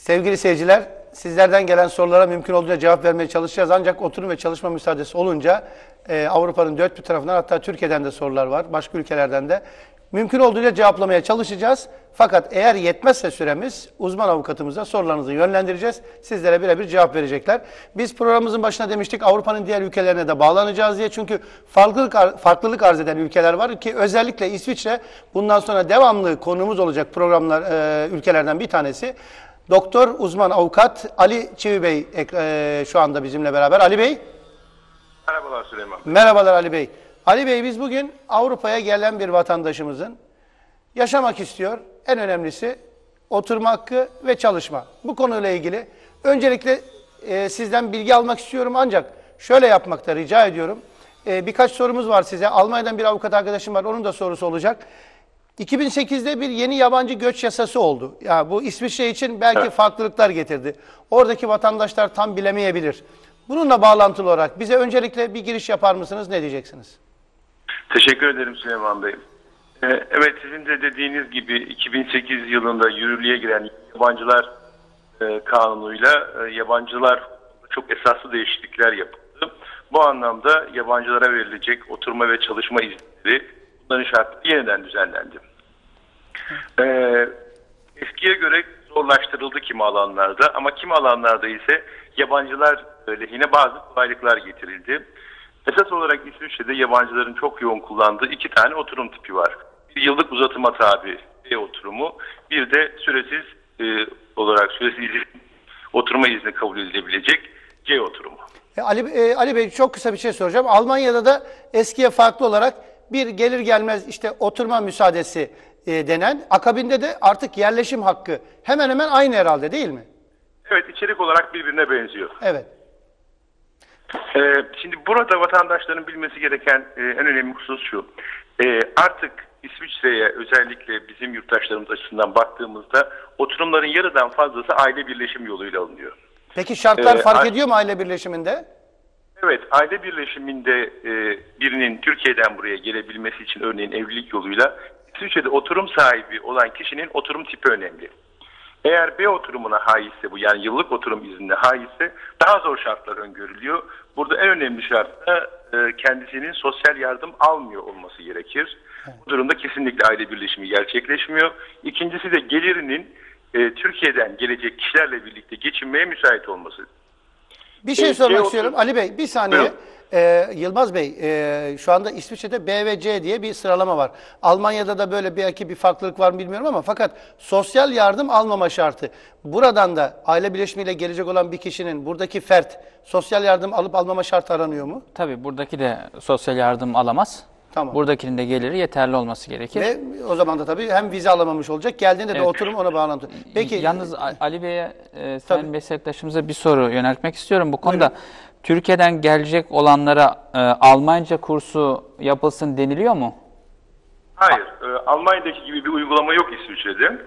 Sevgili seyirciler, sizlerden gelen sorulara mümkün olduğunca cevap vermeye çalışacağız. Ancak oturum ve çalışma müsaadesi olunca Avrupa'nın dört bir tarafından, hatta Türkiye'den de sorular var, başka ülkelerden de. Mümkün olduğunca cevaplamaya çalışacağız. Fakat eğer yetmezse süremiz, uzman avukatımıza sorularınızı yönlendireceğiz. Sizlere birebir cevap verecekler. Biz programımızın başına demiştik Avrupa'nın diğer ülkelerine de bağlanacağız diye. Çünkü farklılık arz eden ülkeler var ki özellikle İsviçre bundan sonra devamlı konuğumuz olacak programlar ülkelerden bir tanesi. Doktor uzman avukat Ali Çivi Bey şu anda bizimle beraber. Ali Bey. Merhabalar Süleyman. Merhabalar Ali Bey. Ali Bey, biz bugün Avrupa'ya gelen bir vatandaşımızın yaşamak istiyor. En önemlisi oturma hakkı ve çalışma. Bu konuyla ilgili öncelikle sizden bilgi almak istiyorum, ancak şöyle yapmakta rica ediyorum. Birkaç sorumuz var size. Almanya'dan bir avukat arkadaşım var, onun da sorusu olacak. 2008'de bir yeni yabancı göç yasası oldu. Ya bu İsviçre için belki farklılıklar getirdi. Oradaki vatandaşlar tam bilemeyebilir. Bununla bağlantılı olarak bize öncelikle bir giriş yapar mısınız? Ne diyeceksiniz? Teşekkür ederim Süleyman Bey. Evet, sizin de dediğiniz gibi 2008 yılında yürürlüğe giren yabancılar kanunuyla yabancılar çok esaslı değişiklikler yapıldı. Bu anlamda yabancılara verilecek oturma ve çalışma izinleri, bunların şartları yeniden düzenlendi. Eskiye göre zorlaştırıldı kimi alanlarda, ama kimi alanlarda ise yabancılar lehine bazı kolaylıklar getirildi. Esas olarak İsviçre'de yabancıların çok yoğun kullandığı iki tane oturum tipi var. Bir yıllık uzatıma tabi B oturumu, bir de süresiz oturma izni kabul edilebilecek C oturumu. Ali Bey, çok kısa bir şey soracağım. Almanya'da da eskiye farklı olarak bir gelir gelmez işte oturma müsaadesi denen, akabinde de artık yerleşim hakkı hemen hemen aynı herhalde, değil mi? Evet, içerik olarak birbirine benziyor. Evet. Şimdi burada vatandaşların bilmesi gereken en önemli husus şu. Artık İsviçre'ye, özellikle bizim yurttaşlarımız açısından baktığımızda oturumların yarıdan fazlası aile birleşim yoluyla alınıyor. Peki şartlar fark ediyor mu aile birleşiminde? Evet, aile birleşiminde birinin Türkiye'den buraya gelebilmesi için, örneğin evlilik yoluyla, İsviçre'de oturum sahibi olan kişinin oturum tipi önemli. Eğer B oturumuna haizse, bu yani yıllık oturum iznine haizse, daha zor şartlar öngörülüyor. Burada en önemli şart da kendisinin sosyal yardım almıyor olması gerekir. Bu durumda kesinlikle aile birleşimi gerçekleşmiyor. İkincisi de gelirinin Türkiye'den gelecek kişilerle birlikte geçinmeye müsait olması. Bir şey sormak istiyorum Ali Bey, bir saniye. Yılmaz Bey, şu anda İsviçre'de B ve C diye bir sıralama var. Almanya'da da böyle belki bir farklılık var mı bilmiyorum, ama fakat sosyal yardım almama şartı. Buradan da aile birleşimiyle gelecek olan bir kişinin, buradaki fert, sosyal yardım alıp almama şartı aranıyor mu? Tabii buradaki de sosyal yardım alamaz. Tamam. Buradakinin de geliri yeterli olması gerekir. Ve o zaman da tabii hem vize alamamış olacak, geldiğinde de oturum ona bağlantı. Peki, yalnız Ali Bey'e, sayın meslektaşımıza bir soru yöneltmek istiyorum. Bu konuda Türkiye'den gelecek olanlara Almanca kursu yapılsın deniliyor mu? Hayır. Almanya'daki gibi bir uygulama yok İsviçre'de.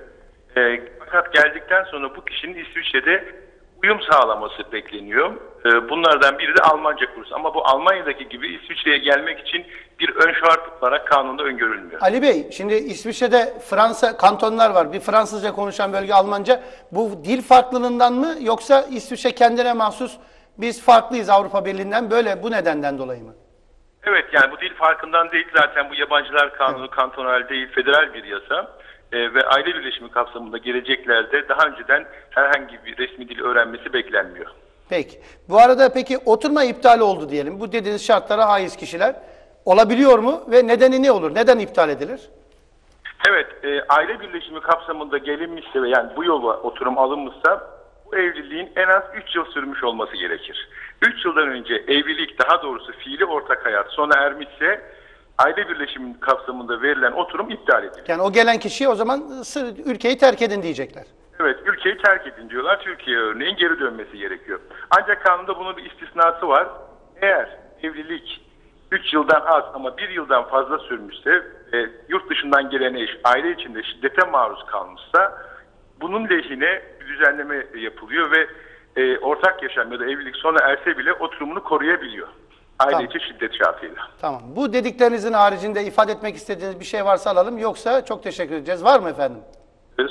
Fakat geldikten sonra bu kişinin İsviçre'de uyum sağlaması bekleniyor. Bunlardan biri de Almanca kursu. Ama bu Almanya'daki gibi İsviçre'ye gelmek için bir ön şart olarak kanunda öngörülmüyor. Ali Bey, şimdi İsviçre'de Fransa kantonlar var. Bir Fransızca konuşan bölge, Almanca. Bu dil farklılığından mı, yoksa İsviçre kendine mahsus, biz farklıyız Avrupa Birliği'nden, böyle bu nedenden dolayı mı? Evet, yani bu dil farkından değil. Zaten bu yabancılar kanunu kantonal değil, federal bir yasa. Ve aile birleşimi kapsamında geleceklerde daha önceden herhangi bir resmi dil öğrenmesi beklenmiyor. Peki. Bu arada peki oturma iptal oldu diyelim. Bu dediğiniz şartlara haiz kişiler olabiliyor mu ve nedeni ne olur? Neden iptal edilir? Evet, aile birleşimi kapsamında gelinmişse ve yani bu yola oturum alınmışsa, bu evliliğin en az 3 yıl sürmüş olması gerekir. 3 yıldan önce evlilik, daha doğrusu fiili ortak hayat sona ermişse aile birleşimi kapsamında verilen oturum iptal edilir. Yani o gelen kişiye o zaman ülkeyi terk edin diyecekler. Evet, ülkeyi terk edin diyorlar. Türkiye'ye örneğin geri dönmesi gerekiyor. Ancak kanunda bunun bir istisnası var. Eğer evlilik 3 yıldan az ama 1 yıldan fazla sürmüşse, yurt dışından gelen eş aile içinde şiddete maruz kalmışsa, bunun lehine bir düzenleme yapılıyor ve ortak yaşam ya da evlilik sona erse bile oturumunu koruyabiliyor. Aile içi şiddet şartıyla. Tamam. Bu dediklerinizin haricinde ifade etmek istediğiniz bir şey varsa alalım. Yoksa çok teşekkür edeceğiz. Var mı efendim?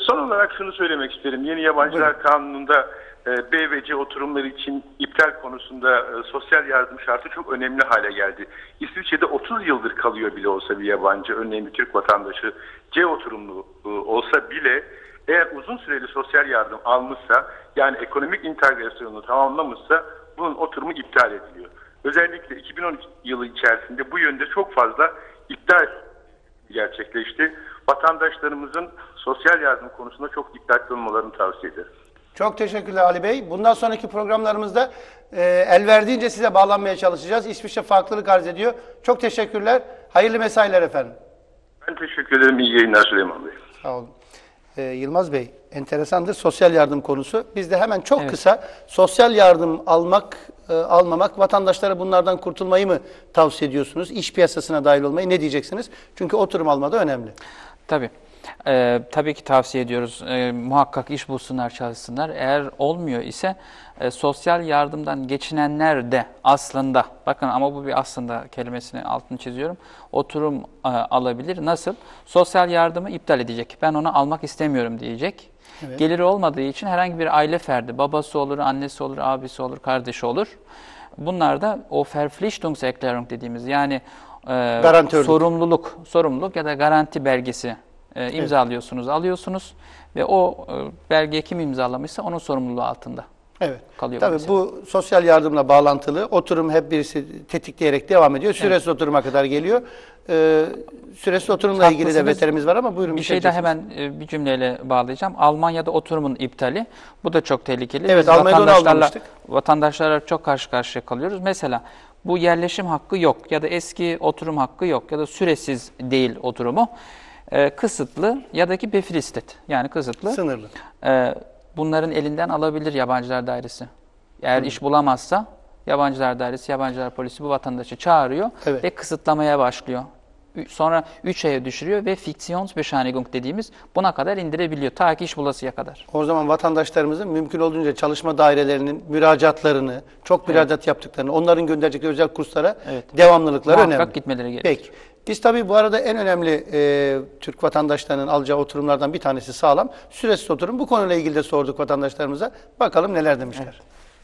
Son olarak şunu söylemek isterim. Yeni Yabancılar Kanunu'nda B ve C oturumları için iptal konusunda sosyal yardım şartı çok önemli hale geldi. İsviçre'de 30 yıldır kalıyor bile olsa bir yabancı, örneğin bir Türk vatandaşı C oturumlu olsa bile eğer uzun süreli sosyal yardım almışsa, yani ekonomik integrasyonunu tamamlamışsa bunun oturumu iptal ediliyor. Özellikle 2012 yılı içerisinde bu yönde çok fazla iptal gerçekleşti. Vatandaşlarımızın sosyal yardım konusunda çok dikkatli olmalarını tavsiye ederim. Çok teşekkürler Ali Bey. Bundan sonraki programlarımızda el verdiğince size bağlanmaya çalışacağız. İsviçre farklılık arz ediyor. Çok teşekkürler. Hayırlı mesailer efendim. Ben teşekkür ederim. İyi yayınlar Süleyman Bey. Sağ olun. Yılmaz Bey, enteresandır sosyal yardım konusu. Biz de hemen çok kısa sosyal yardım almak, almamak, vatandaşlara bunlardan kurtulmayı mı tavsiye ediyorsunuz? İş piyasasına dahil olmayı ne diyeceksiniz? Çünkü oturum almada önemli. Tabii. Tabii ki tavsiye ediyoruz. Muhakkak iş bulsunlar, çalışsınlar. Eğer olmuyor ise sosyal yardımdan geçinenler de aslında, bakın ama bu bir aslında kelimesini altını çiziyorum, oturum alabilir. Nasıl? Sosyal yardımı iptal edecek. Ben onu almak istemiyorum diyecek. Evet. Geliri olmadığı için herhangi bir aile ferdi, babası olur, annesi olur, abisi olur, kardeşi olur. Bunlar da o Verpflichtungserklärung dediğimiz, yani sorumluluk ya da garanti belgesi imzalıyorsunuz, alıyorsunuz ve o belge kim imzalamışsa onun sorumluluğu altında. Evet. Kalıyor. Tabii bu sosyal yardımla bağlantılı. Oturum hep birisi tetikleyerek devam ediyor. Süresiz oturuma kadar geliyor. Süresiz oturumla ilgili de veterimiz var ama buyurun. Bir şey daha hemen bir cümleyle bağlayacağım. Almanya'da oturumun iptali. Bu da çok tehlikeli. Evet, Almanya'da vatandaşlarla çok karşı karşıya kalıyoruz. Mesela bu yerleşim hakkı yok ya da eski oturum hakkı yok ya da süresiz değil oturumu. Kısıtlı ya da ki befristet, yani kısıtlı. Sınırlı. Bunların elinden alabilir Yabancılar Dairesi. Eğer iş bulamazsa Yabancılar Dairesi, Yabancılar Polisi bu vatandaşı çağırıyor ve kısıtlamaya başlıyor. Sonra 3 aya düşürüyor ve Fiktionsbescheinigung dediğimiz buna kadar indirebiliyor. Ta ki iş bulasıya kadar. O zaman vatandaşlarımızın mümkün olduğunca çalışma dairelerinin müracaatlarını, çok müracaat yaptıklarını, onların gönderecekleri özel kurslara devamlılıkları önemli. Muhakkak gitmeleri gerekiyor. Peki. Biz tabii bu arada en önemli Türk vatandaşlarının alacağı oturumlardan bir tanesi sağlam. Süresiz oturum. Bu konuyla ilgili de sorduk vatandaşlarımıza. Bakalım neler demişler. Evet.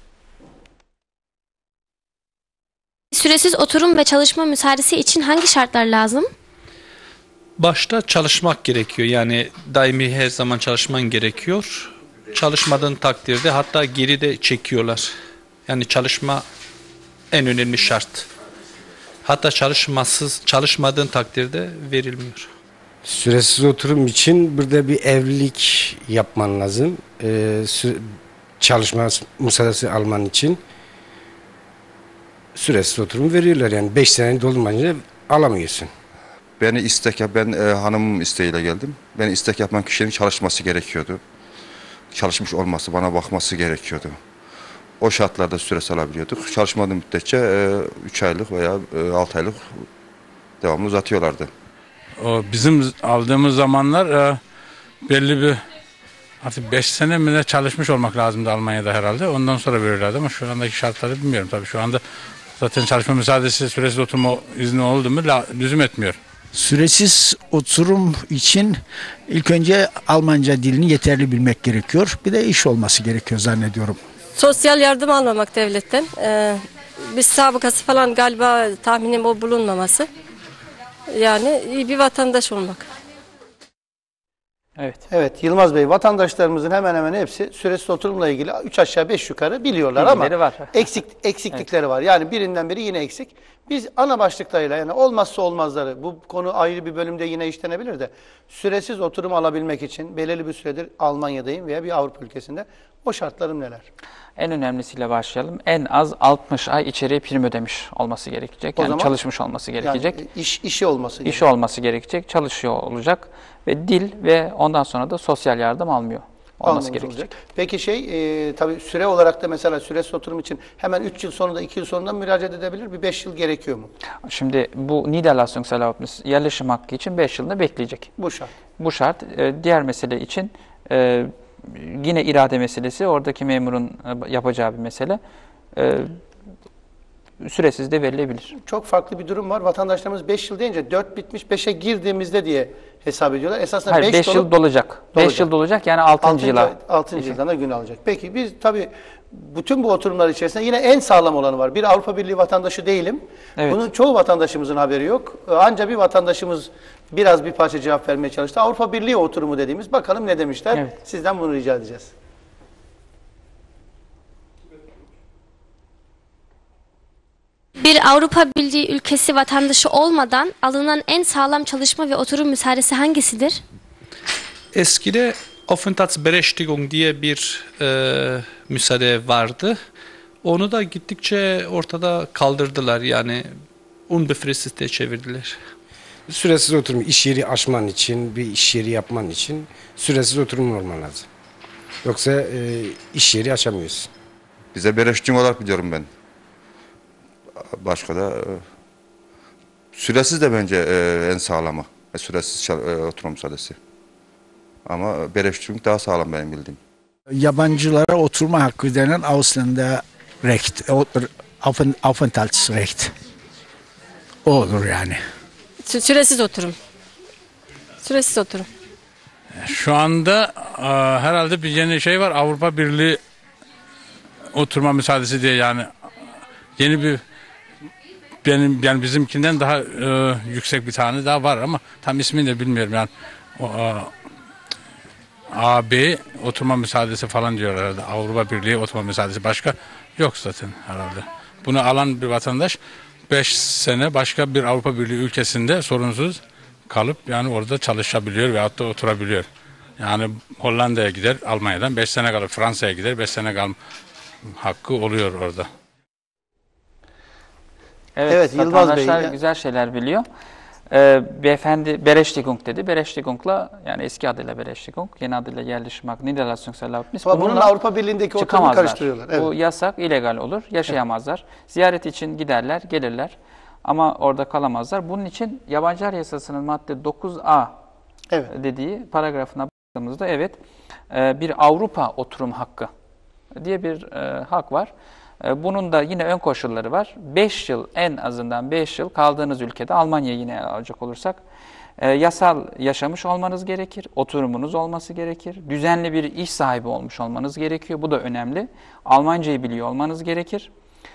Süresiz oturum ve çalışma müsaadesi için hangi şartlar lazım? Başta çalışmak gerekiyor. Yani daimi her zaman çalışman gerekiyor. Çalışmadığın takdirde hatta geri de çekiyorlar. Yani çalışma en önemli şart. Hatta çalışmadığın takdirde verilmiyor. Süresiz oturum için burada bir evlilik yapman lazım. Çalışma müsaadesi alman için süresiz oturum veriyorlar. Yani 5 seneyi doldurmayınca alamıyorsun. Ben hanımın isteğiyle geldim. Ben istek yapan kişinin çalışması gerekiyordu. Çalışmış olması, bana bakması gerekiyordu. O şartlarda süresi alabiliyorduk. Çalışmadığım müddetçe 3 aylık veya 6 aylık devamlı uzatıyorlardı. Bizim aldığımız zamanlar belli bir artık 5 sene mi ne çalışmış olmak lazımdı Almanya'da herhalde. Ondan sonra veriyorlardı ama şu andaki şartları bilmiyorum tabii. Şu anda zaten çalışma müsaadesi, süresiz oturma izni oldu mu lüzum etmiyor. Süresiz oturum için ilk önce Almanca dilini yeterli bilmek gerekiyor. Bir de iş olması gerekiyor zannediyorum. Sosyal yardım almamak devletten. Bir sabıkası falan galiba tahminim o bulunmaması. Yani iyi bir vatandaş olmak. Evet. Evet Yılmaz Bey, vatandaşlarımızın hemen hemen hepsi süresiz oturumla ilgili 3 aşağı 5 yukarı biliyorlar ama eksiklikleri var. Yani birinden biri yine eksik. Biz ana başlıklarıyla, yani olmazsa olmazları, bu konu ayrı bir bölümde yine işlenebilir de, süresiz oturum alabilmek için belirli bir süredir Almanya'dayım veya bir Avrupa ülkesinde, o şartlarım neler? En önemlisiyle başlayalım. En az 60 ay içeriye prim ödemiş olması gerekecek. Yani çalışmış olması gerekecek. Yani işi olması gerekecek. İşi olması gerekecek. Çalışıyor olacak. Ve dil ve ondan sonra da sosyal yardım almıyor olması gerekecek. Olacak. Peki tabii süre olarak da mesela süresiz oturum için hemen 3 yıl sonunda 2 yıl sonunda müracaat edebilir. Bir 5 yıl gerekiyor mu? Şimdi bu Niederlassungserlaubnis yerleşim hakkı için 5 yılını bekleyecek. Bu şart. Bu şart. Diğer mesele için yine irade meselesi, oradaki memurun yapacağı bir mesele. süresiz de verilebilir. Çok farklı bir durum var. Vatandaşlarımız 5 yıl deyince 4 bitmiş 5'e girdiğimizde diye hesap ediyorlar. Esasında Hayır, 5 yıl dolacak. 5 yıl dolacak yani 6. yıla. 6. yıldan da gün alacak. Peki biz tabii bütün bu oturumlar içerisinde yine en sağlam olanı var. Bir Avrupa Birliği vatandaşı değilim. Evet. Bunun çoğu vatandaşımızın haberi yok. Ancak bir vatandaşımız biraz bir parça cevap vermeye çalıştı. Avrupa Birliği oturumu dediğimiz, bakalım ne demişler. Evet. Sizden bunu rica edeceğiz. Bir Avrupa Birliği ülkesi vatandaşı olmadan alınan en sağlam çalışma ve oturum müsaadesi hangisidir? Eskide Aufenthaltsberechtigung diye bir müsaade vardı. Onu da gittikçe ortada kaldırdılar. Yani unbefristete çevirdiler. Süresiz oturum iş yeri açman için, bir iş yeri yapman için süresiz oturum olman lazım. Yoksa iş yeri açamıyorsun. Bize Berechtigung olarak biliyorum ben. Başka da süresiz de bence en sağlamı. Süresiz oturum müsaadesi. Ama Berechtigung daha sağlam benim bildiğim. Yabancılara oturma hakkı denen Ausländerrecht, Aufenthaltsrecht. O olur yani. Süresiz oturum. Süresiz oturum. Şu anda herhalde bir yeni şey var. Avrupa Birliği oturma müsaadesi diye, yani yeni bir yani bizimkinden daha yüksek bir tane daha var ama tam ismini de bilmiyorum yani. O, AB oturma müsaadesi falan diyorlar herhalde. Avrupa Birliği oturma müsaadesi başka yok zaten herhalde. Bunu alan bir vatandaş 5 sene başka bir Avrupa Birliği ülkesinde sorunsuz kalıp yani orada çalışabiliyor veyahut da oturabiliyor. Yani Hollanda'ya gider, Almanya'dan 5 sene kalır, Fransa'ya gider, 5 sene kalma hakkı oluyor orada. Evet, Yılmaz vatandaşlar Bey, güzel şeyler biliyor. Beyefendi Berechtigung dedi. Berechtigung'la, yani eski adıyla Berechtigung, yeni adıyla Yerleşmek, Niederlassungserlaubnis. Ama bunun Avrupa Birliği'ndeki oturumu karıştırıyorlar. Evet. Bu yasak, illegal olur, yaşayamazlar. Ziyaret için giderler, gelirler ama orada kalamazlar. Bunun için yabancılar yasasının madde 9A dediği paragrafına baktığımızda bir Avrupa oturum hakkı diye bir hak var. Bunun da yine ön koşulları var. 5 yıl, en azından 5 yıl kaldığınız ülkede, Almanya'yı yine alacak olursak, yasal yaşamış olmanız gerekir, oturumunuz olması gerekir, düzenli bir iş sahibi olmuş olmanız gerekiyor. Bu da önemli. Almancayı biliyor olmanız gerekir.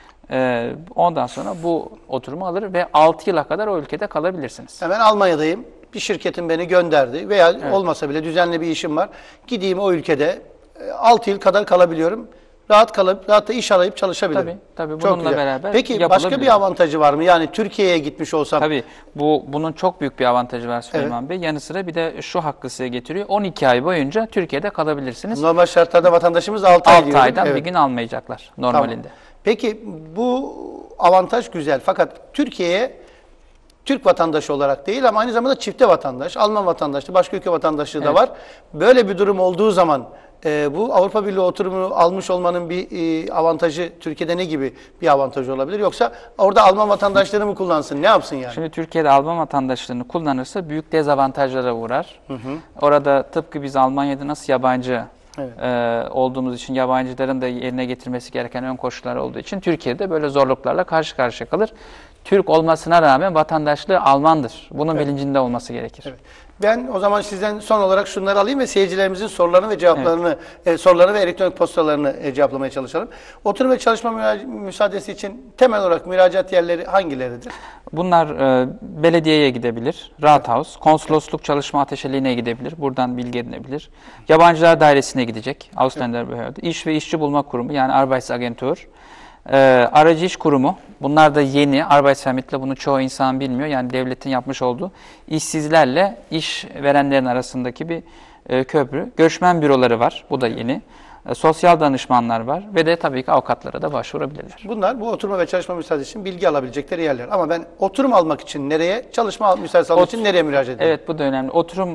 Ondan sonra bu oturumu alır ve 6 yıla kadar o ülkede kalabilirsiniz. Ben Almanya'dayım. Bir şirketin beni gönderdi veya olmasa bile düzenli bir işim var. Gideyim o ülkede 6 yıl kadar kalabiliyorum. Rahat kalıp, rahat da iş arayıp çalışabilirim. Tabii Çok bununla güzel. beraber Peki başka bir avantajı var mı? Yani Türkiye'ye gitmiş olsam. Tabii bunun çok büyük bir avantajı var Süleyman Bey. Yanı sıra bir de şu hakkı size getiriyor. 12 ay boyunca Türkiye'de kalabilirsiniz. Normal şartlarda vatandaşımız 6 ay diyor. 6 aydan bir gün almayacaklar normalinde. Tamam. Peki bu avantaj güzel. Fakat Türkiye'ye Türk vatandaşı olarak değil ama aynı zamanda çifte vatandaş, Alman vatandaşlığı, başka ülke vatandaşlığı da var. Böyle bir durum olduğu zaman bu Avrupa Birliği oturumunu almış olmanın bir avantajı Türkiye'de ne gibi bir avantajı olabilir? Yoksa orada Alman vatandaşlığını mı kullansın? Ne yapsın yani? Şimdi Türkiye'de Alman vatandaşlığını kullanırsa büyük dezavantajlara uğrar. Orada tıpkı biz Almanya'da nasıl yabancı olduğumuz için yabancıların da yerine getirmesi gereken ön koşullar olduğu için Türkiye'de böyle zorluklarla karşı karşıya kalır. Türk olmasına rağmen vatandaşlığı Almandır. Bunun bilincinde olması gerekir. Evet. Ben o zaman sizden son olarak şunları alayım ve seyircilerimizin sorularını ve cevaplarını, sorularını ve elektronik postalarını cevaplamaya çalışalım. Oturum ve çalışma müsaadesi için temel olarak müracaat yerleri hangileridir? Bunlar belediyeye gidebilir, Rathaus, konsolosluk çalışma ateşeliğine gidebilir, buradan bilgi edinebilir. Yabancılar Dairesi'ne gidecek, Ausländerbehörde, İş ve İşçi Bulma Kurumu yani Arbeitsagentur, aracı iş kurumu, bunlar da yeni, Arbeitsvermittler, bunu çoğu insan bilmiyor. Yani devletin yapmış olduğu işsizlerle işverenlerin arasındaki bir köprü. Göçmen büroları var, bu da yeni. Sosyal danışmanlar var ve de tabii ki avukatlara da başvurabilirler. Bunlar bu oturma ve çalışma müsaadesi için bilgi alabilecekleri yerler. Ama ben oturum almak için nereye, çalışma müsaadesi almak için nereye müracaat edeyim? Evet, bu da önemli.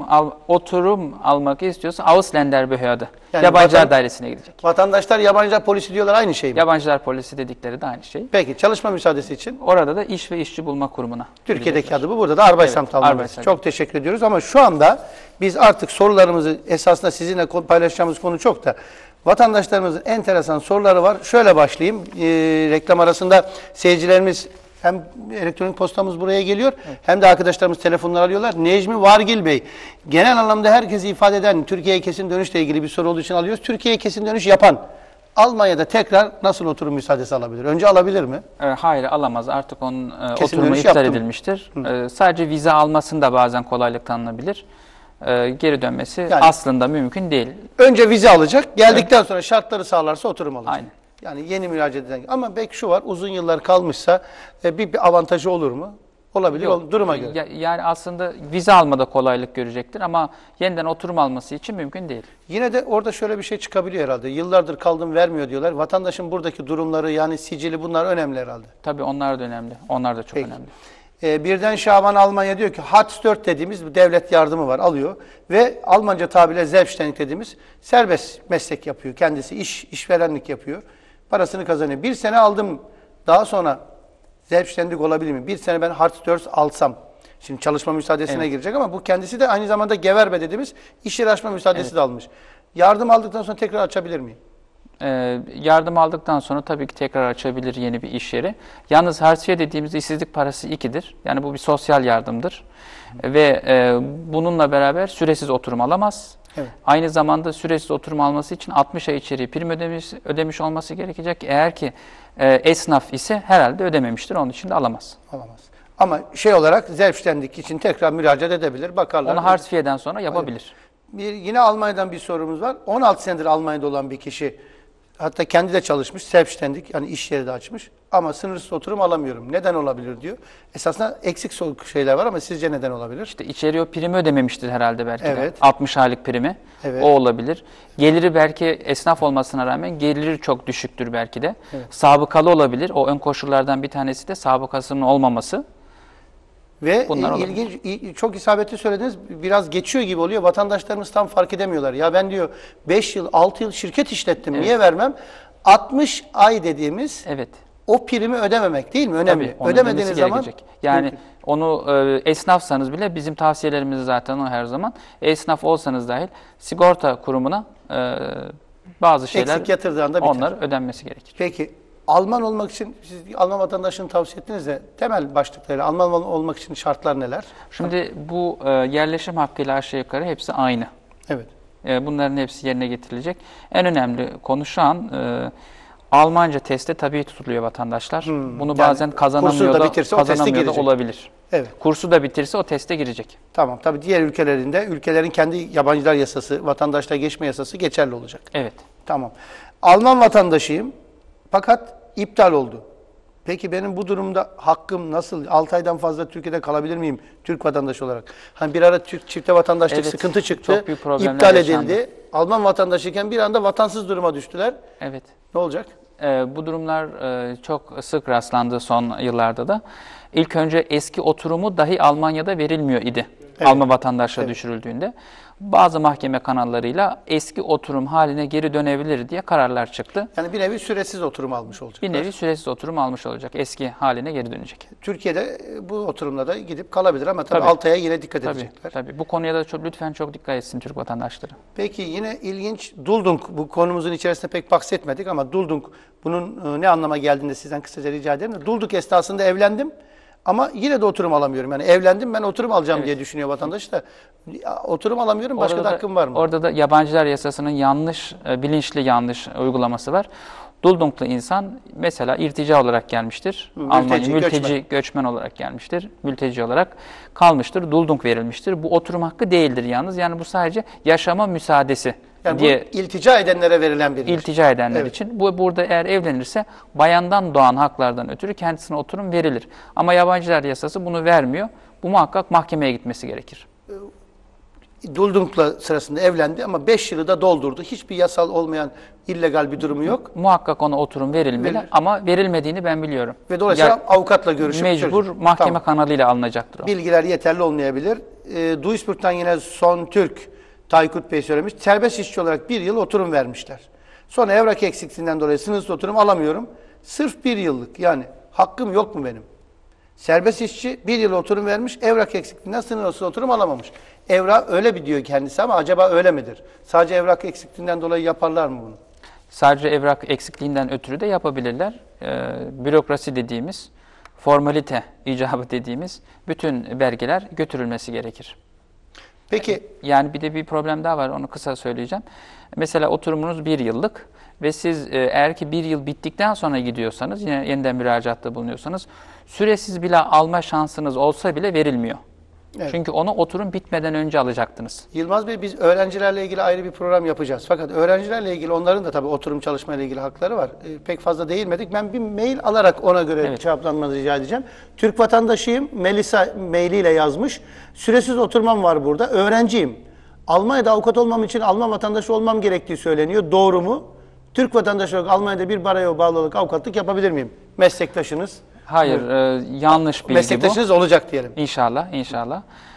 Oturum almak istiyorsa Ausländerbehörde, yani Yabancılar Dairesi'ne gidecek. Vatandaşlar yabancılar polisi diyorlar, aynı şey mi? Yabancılar polisi dedikleri de aynı şey. Peki çalışma müsaadesi için? Orada da İş ve İşçi Bulma Kurumu'na. Türkiye'deki adı bu. Burada da Arbeitsamt almalıyız. Çok teşekkür ediyoruz ama şu anda Biz artık sorularımızı esasında sizinle paylaşacağımız konu çok da vatandaşlarımızın enteresan soruları var. Şöyle başlayayım. Reklam arasında seyircilerimiz hem elektronik postamız buraya geliyor hem de arkadaşlarımız telefonlar alıyorlar. Necmi Vargil Bey, genel anlamda herkesi ifade eden Türkiye'ye kesin dönüşle ilgili bir soru olduğu için alıyoruz. Türkiye'ye kesin dönüş yapan Almanya'da tekrar nasıl oturum müsaadesi alabilir? Önce alabilir mi? Hayır, alamaz. Artık onun oturumu dönüş iptal yaptım. edilmiştir. Sadece vize almasında bazen kolaylık tanınabilir. Geri dönmesi Yani- aslında mümkün değil. Önce vize alacak. Geldikten sonra şartları sağlarsa oturum alacak. Aynen. Yani yeni müracaat eden. Ama belki şu var, uzun yıllar kalmışsa bir avantajı olur mu? Olabilir, Yok, duruma göre. Yani aslında vize almada kolaylık görecektir ama yeniden oturum alması için mümkün değil. Yine de orada şöyle bir şey çıkabiliyor herhalde. Yıllardır kaldım vermiyor diyorlar. Vatandaşın buradaki durumları yani sicili bunlar önemli herhalde. Tabii onlar da önemli. Onlar da çok Peki. önemli. Birden Şaban Almanya diyor ki Hartz 4 dediğimiz bir devlet yardımı var, alıyor. Ve Almanca tabirle Selbstständig dediğimiz serbest meslek yapıyor. Kendisi işverenlik yapıyor. Parasını kazanıyor. Bir sene aldım, daha sonra Selbstständig olabilir mi? Bir sene ben Hartz 4 alsam. Şimdi çalışma müsaadesine girecek ama bu kendisi de aynı zamanda Gewerbe dediğimiz iş yeri açma müsaadesi de almış. Yardım aldıktan sonra tekrar açabilir miyim? Yardım aldıktan sonra tabii ki tekrar açabilir yeni bir iş yeri. Yalnız harciye dediğimiz işsizlik parası 2'dir. Yani bu bir sosyal yardımdır. Ve bununla beraber süresiz oturum alamaz. Evet. Aynı zamanda süresiz oturum alması için 60 ay içeriği prim ödemiş olması gerekecek. Eğer ki esnaf ise herhalde ödememiştir. Onun için de alamaz. Alamaz. Ama şey olarak Selbstständig için tekrar müracaat edebilir. Bakarlar. Onu harciyeden sonra yapabilir. Yine Almanya'dan bir sorumuz var. 16 senedir Almanya'da olan bir kişi, hatta kendi de çalışmış, Selbstständig, yani iş yeri de açmış ama sınırsız oturum alamıyorum. Neden olabilir diyor. Esasında eksik şeyler var ama sizce neden olabilir? İşte içeriye o primi ödememiştir herhalde belki de. Evet. 60 aylık primi. Evet. O olabilir. Geliri belki esnaf olmasına rağmen geliri çok düşüktür belki de. Sabıkalı olabilir. O ön koşullardan bir tanesi de sabıkasının olmaması. Ve Bunlar olabilir. ilginç, çok isabetli söylediniz. Biraz geçiyor gibi oluyor. Vatandaşlarımız tam fark edemiyorlar. Ya ben diyor 5 yıl, 6 yıl şirket işlettim. Niye vermem? 60 ay dediğimiz Evet. o primi ödememek değil mi? Önemli. Tabii, onun Ödemediğiniz ödemesi zaman gerekecek. Yani mümkün. onu esnafsanız bile bizim tavsiyelerimiz zaten o her zaman. Esnaf olsanız dahil sigorta kurumuna bazı şeyler Eksik yatırdığında biter. onlar ödenmesi gerekir. Peki Alman olmak için, siz Alman vatandaşını tavsiye ettiniz de temel başlıklarıyla Alman olmak için şartlar neler? Şimdi bu yerleşim hakkıyla aşağı yukarı hepsi aynı. Evet. Bunların hepsi yerine getirilecek. En önemli konu şu an Almanca teste tabii tutuluyor vatandaşlar. Bunu yani bazen kazanamıyor kursu da da, bitirse o teste kazanamıyor da girecek. olabilir. Evet. Kursu da bitirse o teste girecek. Tamam. Tabii diğer ülkelerin kendi yabancılar yasası, vatandaşla geçme yasası geçerli olacak. Evet. Tamam. Alman vatandaşıyım fakat iptal oldu. Peki benim bu durumda hakkım nasıl? 6 aydan fazla Türkiye'de kalabilir miyim Türk vatandaşı olarak? Hani bir ara Türk çifte vatandaşlık Evet, sıkıntı çıktı. çok büyük problemler İptal yaşandı. edildi. Alman vatandaşıyken bir anda vatansız duruma düştüler. Evet. Ne olacak? Bu durumlar çok sık rastlandı son yıllarda da. İlk önce eski oturumu dahi Almanya'da verilmiyor idi. Evet. Alman vatandaşlığa düşürüldüğünde. Bazı mahkeme kanallarıyla eski oturum haline geri dönebilir diye kararlar çıktı. Yani bir nevi süresiz oturum almış olacak. Bir nevi süresiz oturum almış olacak. Eski haline geri dönecek. Türkiye'de bu oturumda da gidip kalabilir ama tabii Tabii. 6 aya yine dikkat Tabii, edecekler. tabii. Bu konuya da lütfen çok dikkat etsin Türk vatandaşları. Peki yine ilginç Duldung, bu konumuzun içerisinde pek bahsetmedik ama Duldung bunun ne anlama geldiğini de sizden kısaca rica ederim. Duldung esnasında evlendim ama yine de oturum alamıyorum. Yani evlendim, ben oturum alacağım diye düşünüyor vatandaş da. Oturum alamıyorum, başka Orada da hakkım var mı? Orada da yabancılar yasasının yanlış, bilinçli yanlış uygulaması var. Duldunglu insan mesela irtica olarak gelmiştir. Mülteci, göçmen olarak gelmiştir. Mülteci olarak kalmıştır. Duldung verilmiştir. Bu oturum hakkı değildir yalnız. Yani bu sadece yaşama müsaadesi Yani diye bu iltica edenlere verilen bir iltica edenler Evet. için. Bu burada eğer evlenirse bayandan doğan haklardan ötürü kendisine oturum verilir. Ama yabancılar yasası bunu vermiyor. Bu muhakkak mahkemeye gitmesi gerekir. Duldung'la sırasında evlendi ama 5 yılı da doldurdu. Hiçbir yasal olmayan illegal bir durumu yok. Muhakkak ona oturum verilmeli Verilir. ama verilmediğini ben biliyorum. Ve dolayısıyla avukatla görüşüp mecbur çözüm. mahkeme Tamam. kanalıyla alınacaktır o. Bilgiler yeterli olmayabilir. Duisburg'dan yine Son Türk Taykut Bey söylemiş. Serbest işçi olarak 1 yıl oturum vermişler. Sonra evrak eksikliğinden dolayı sınırsız oturum alamıyorum. Sırf 1 yıllık, yani hakkım yok mu benim? Serbest işçi 1 yıl oturum vermiş, evrak eksikliğinden sınırsız oturum alamamış. Evrak öyle bir diyor kendisi ama acaba öyle midir? Sadece evrak eksikliğinden dolayı yaparlar mı bunu? Sadece evrak eksikliğinden ötürü de yapabilirler. Bürokrasi dediğimiz, formalite icabı dediğimiz bütün belgeler götürülmesi gerekir. Peki. Yani bir de bir problem daha var, onu kısa söyleyeceğim. Mesela oturumunuz 1 yıllık ve siz eğer ki 1 yıl bittikten sonra gidiyorsanız, yine yeniden müracaatta bulunuyorsanız, süresiz bile alma şansınız olsa bile verilmiyor. Evet. Çünkü onu oturum bitmeden önce alacaktınız. Yılmaz Bey, biz öğrencilerle ilgili ayrı bir program yapacağız. Fakat öğrencilerle ilgili onların da tabii oturum çalışmayla ilgili hakları var. Pek fazla değinmedik. Ben bir mail alarak ona göre cevaplanmanızı rica edeceğim. Türk vatandaşıyım. Melisa mailiyle yazmış. Süresiz oturmam var burada. Öğrenciyim. Almanya'da avukat olmam için Alman vatandaşı olmam gerektiği söyleniyor. Doğru mu? Türk vatandaşı olarak Almanya'da bir baroya bağlı olarak avukatlık yapabilir miyim? Meslektaşınız. Hayır, yanlış bilgi meslektaşınız bu. olacak diyelim. İnşallah, inşallah.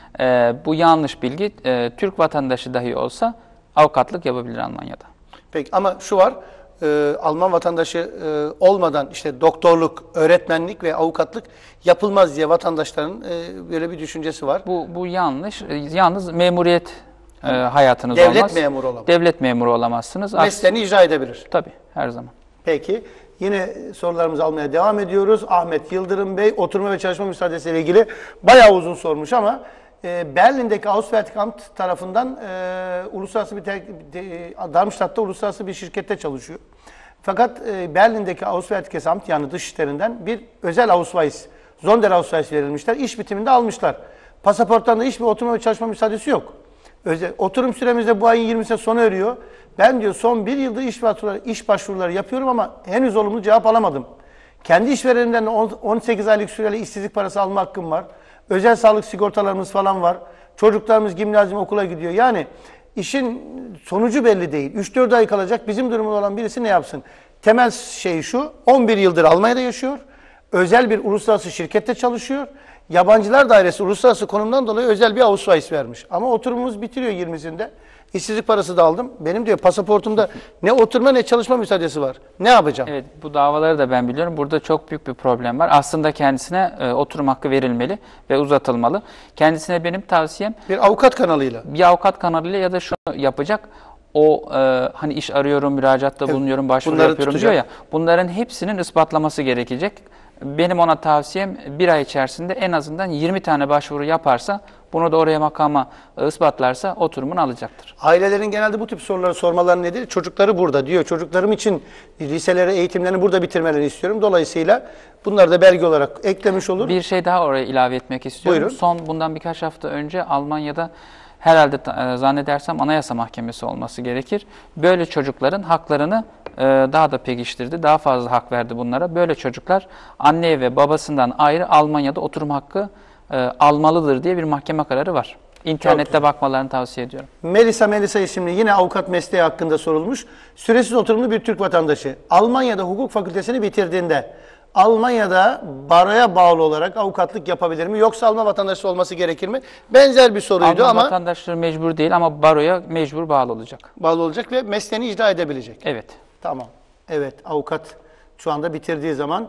Bu yanlış bilgi. Türk vatandaşı dahi olsa avukatlık yapabilir Almanya'da. Peki ama şu var, Alman vatandaşı olmadan işte doktorluk, öğretmenlik ve avukatlık yapılmaz diye vatandaşların böyle bir düşüncesi var. Bu yanlış. Yalnız memuriyet hayatınız Devlet olmaz. memuru olamaz. Devlet memuru olamazsınız. Mesleğini icra edebilir. Tabii, her zaman. Peki. Yine sorularımızı almaya devam ediyoruz. Ahmet Yıldırım Bey, oturma ve çalışma müsaadesiyle ilgili bayağı uzun sormuş ama Berlin'deki Auswärtige Amt tarafından uluslararası Darmstadt'ta uluslararası bir şirkette çalışıyor. Fakat Berlin'deki Auswärtige Amt, yani dışişlerinden bir özel Ausweis, Sonderausweis verilmişler. İş bitiminde almışlar. Pasaportlarında hiçbir oturma ve çalışma müsaadesi yok. Oturum süremizde bu ayın 20'sine sona eriyor. Ben diyor son 1 yıldır iş başvuruları yapıyorum ama henüz olumlu cevap alamadım. Kendi işverenimden 18 aylık süreli işsizlik parası alma hakkım var. Özel sağlık sigortalarımız falan var. Çocuklarımız gimnazyum okula gidiyor. Yani işin sonucu belli değil. 3-4 ay kalacak. Bizim durumunda olan birisi ne yapsın? Temel şey şu: 11 yıldır Almanya'da yaşıyor. Özel bir uluslararası şirkette çalışıyor. Yabancılar Dairesi uluslararası konumdan dolayı özel bir Ausweis vermiş. Ama oturumumuz bitiriyor 20'sinde. İşsizlik parası da aldım. Benim diyor pasaportumda ne oturma ne çalışma müsaadesi var. Ne yapacağım? Evet, bu davaları da ben biliyorum. Burada çok büyük bir problem var. Aslında kendisine oturum hakkı verilmeli ve uzatılmalı. Kendisine benim tavsiyem bir avukat kanalıyla. Bir avukat kanalıyla ya da şunu yapacak. O hani iş arıyorum, müracaatta bulunuyorum, başvuru yapıyorum tutacak diyor ya. Bunların hepsinin ispatlaması gerekecek. Benim ona tavsiyem 1 ay içerisinde en azından 20 tane başvuru yaparsa, bunu da oraya makama ispatlarsa oturumunu alacaktır. Ailelerin genelde bu tip soruları sormaları nedir? Çocukları burada diyor. Çocuklarım için liselere eğitimlerini burada bitirmelerini istiyorum. Dolayısıyla bunları da belge olarak eklemiş olur. Bir şey daha oraya ilave etmek istiyorum. Buyurun. Bundan birkaç hafta önce Almanya'da herhalde zannedersem Anayasa Mahkemesi olması gerekir. Böyle çocukların haklarını daha da pekiştirdi. Daha fazla hak verdi bunlara. Böyle çocuklar anne ve babasından ayrı Almanya'da oturum hakkı almalıdır diye bir mahkeme kararı var. İnternette bakmalarını tavsiye ediyorum. Melisa isimli yine avukat mesleği hakkında sorulmuş. Süresiz oturumlu bir Türk vatandaşı Almanya'da hukuk fakültesini bitirdiğinde Almanya'da baroya bağlı olarak avukatlık yapabilir mi? Yoksa Alman vatandaşı olması gerekir mi? Benzer bir soruydu Alman ama vatandaşları mecbur değil ama baroya mecbur bağlı olacak. Bağlı olacak ve mesleğini icra edebilecek. Evet. Tamam. Evet, avukat şu anda bitirdiği zaman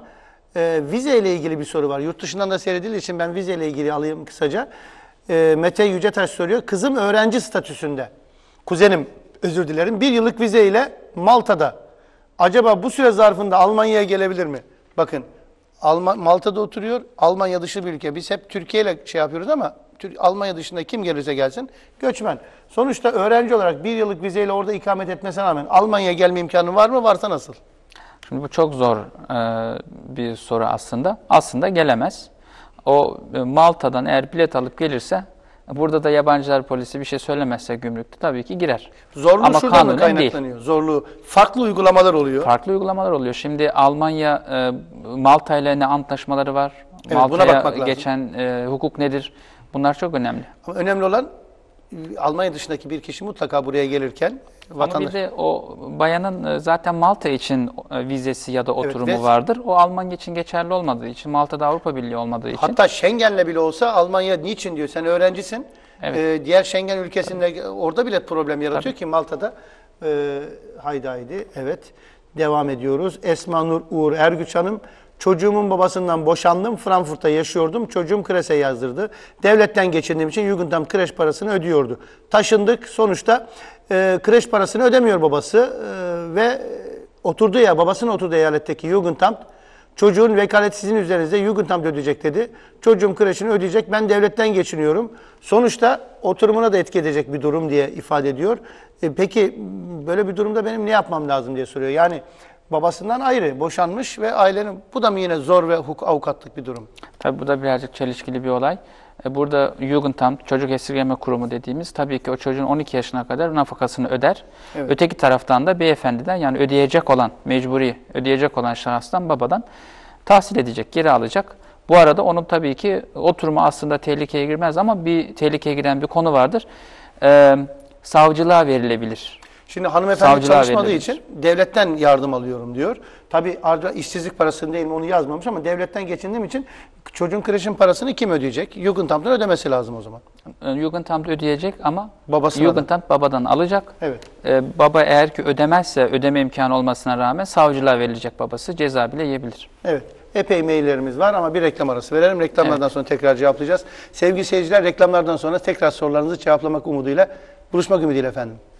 vize ile ilgili bir soru var. Yurt dışından da seyredildiği için ben vize ile ilgili alayım kısaca. Mete Yücetaş soruyor. Kızım öğrenci statüsünde. Kuzenim, özür dilerim. 1 yıllık vize ile Malta'da. Acaba bu süre zarfında Almanya'ya gelebilir mi? Bakın, Malta'da oturuyor. Almanya dışı bir ülke. Biz hep Türkiye ile şey yapıyoruz ama Almanya dışında kim gelirse gelsin göçmen. Sonuçta öğrenci olarak 1 yıllık vizeyle orada ikamet etmesine rağmen Almanya'ya gelme imkanı var mı? Varsa nasıl? Şimdi bu çok zor bir soru aslında. Aslında gelemez. O Malta'dan eğer bilet alıp gelirse, burada da yabancılar polisi bir şey söylemezse gümrükte tabii ki girer. Zorluğu ama şuradan mı kanunen kaynaklanıyor? değil. Zorluğu. Farklı uygulamalar oluyor. Farklı uygulamalar oluyor. Şimdi Almanya, Malta ile ne antlaşmaları var? Evet, buna bakmak lazım. geçen hukuk nedir? Bunlar çok önemli. Ama önemli olan Almanya dışındaki bir kişi mutlaka buraya gelirken vatandaş... Ama bir de o bayanın zaten Malta için vizesi ya da oturumu evet, vardır. O Almanya için geçerli olmadığı için, Malta'da Avrupa Birliği olmadığı için. Hatta Schengen'le bile olsa Almanya niçin diyor? Sen öğrencisin. Evet. Diğer Schengen ülkesinde orada bile problem yaratıyor ki Malta'da. Haydi. Evet. Devam ediyoruz. Esma Nur Uğur Ergüç Hanım. Çocuğumun babasından boşandım. Frankfurt'ta yaşıyordum. Çocuğum Kres'e yazdırdı. Devletten geçindiğim için Jugendamt kreş parasını ödüyordu. Taşındık. Sonuçta kreş parasını ödemiyor babası. Ve babasının oturduğu eyaletteki Jugendamt çocuğun vekaleti sizin üzerinizde Jugendamt ödeyecek dedi. Çocuğum kreşini ödeyecek. Ben devletten geçiniyorum. Sonuçta oturumuna da etki edecek bir durum diye ifade ediyor. Peki böyle bir durumda benim ne yapmam lazım diye soruyor. Yani babasından ayrı, boşanmış ve ailenin, bu da mı yine zor ve avukatlık bir durum? Tabii bu da birazcık çelişkili bir olay. Burada Jugendamt, çocuk esirgeme kurumu dediğimiz, tabii ki o çocuğun 12 yaşına kadar nafakasını öder. Evet. Öteki taraftan da beyefendiden, yani ödeyecek olan, mecburi ödeyecek olan şahıstan, babadan tahsil edecek, geri alacak. Bu arada onun tabii ki oturumu aslında tehlikeye girmez ama bir tehlikeye giren bir konu vardır. Savcılığa verilebilir. Şimdi hanımefendi çalışmadığı için devletten yardım alıyorum diyor. Tabii işsizlik parasını değil mi onu yazmamış ama devletten geçindiğim için çocuğun kreşin parasını kim ödeyecek? Jugendamt'ın ödemesi lazım o zaman. Jugendamt ödeyecek ama babasına Jugendamt babadan alacak. Evet. Baba eğer ki ödemezse, ödeme imkanı olmasına rağmen savcılığa verilecek babası, ceza bile yiyebilir. Evet. Epey maillerimiz var ama bir reklam arası verelim. Reklamlardan sonra tekrar cevaplayacağız. Sevgili seyirciler, reklamlardan sonra tekrar sorularınızı cevaplamak umuduyla, buluşmak ümidiyle efendim.